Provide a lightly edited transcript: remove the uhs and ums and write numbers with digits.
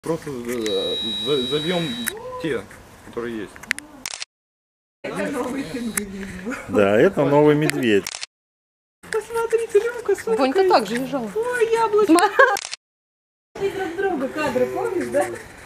Просто забьем те, которые есть. Это новый пингвин. Да, это новый медведь. Посмотрите, Люмка, смотри. Бонька так же лежала. Ой, яблочко. И друг друга кадры, помнишь, да?